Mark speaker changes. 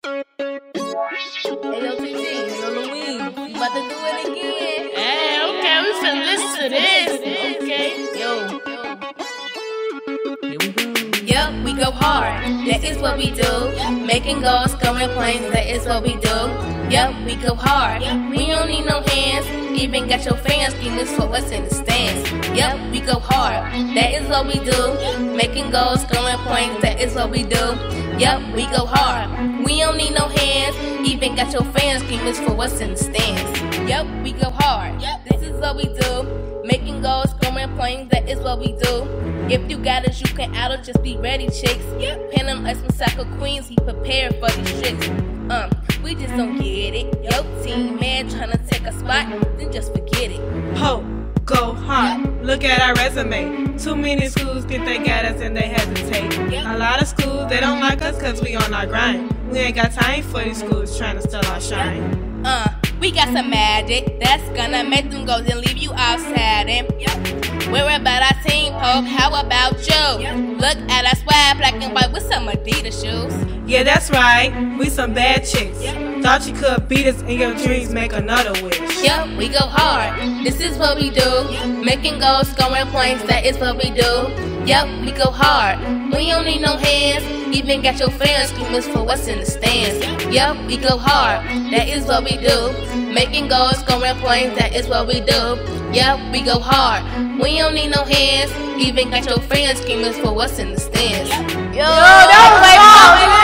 Speaker 1: Hey, yo, TT. Hey, yo, Louise. You about to do it again?
Speaker 2: Hey, okay, we finna listen to this. Okay.
Speaker 1: Yo.
Speaker 2: Here we go.
Speaker 1: Yup, we go hard. That is what we do. Making goals, scoring points. That is what we do. Yup, we go hard. We don't need no hands. Even got your fans screaming for what's in the stands. Yup, we go hard. That is what we do. Making goals, scoring points. That is what we do. Yup, we go hard. We don't need no hands. Even got your fans screaming for what's in the stands. Yup, we go hard. This is what we do. Making goals, scoring points. That is what we do. If you got us, you can out or just be ready, chicks. Pin them like some soccer queens. He prepared for these tricks. We just don't get it. Yo, team man tryna take a spot, then just forget it.
Speaker 3: Ho, go hard. Look at our resume. Too many schools think they got us and they hesitate. A lot of schools, they don't like us cause we on our grind. We ain't got time for these schools trying to steal our shine.
Speaker 1: We got some magic that's gonna make them go and leave you outside. And we're about our team, Pope. How about you? Look at our swag, black and white with some Adidas shoes.
Speaker 3: Yeah, that's right. We some bad chicks. Thought you could beat us in your dreams, make another wish.
Speaker 1: Yup, we go hard. This is what we do. Making goals, scoring points. That is what we do. Yup, we go hard. We don't need no hands. Even got your fans screaming for what's in the stands. Yup, we go hard. That is what we do. Making goals, scoring points. That is what we do. Yup, we go hard. We don't need no hands. Even got your fans screaming for what's in the stands. Yo, that was like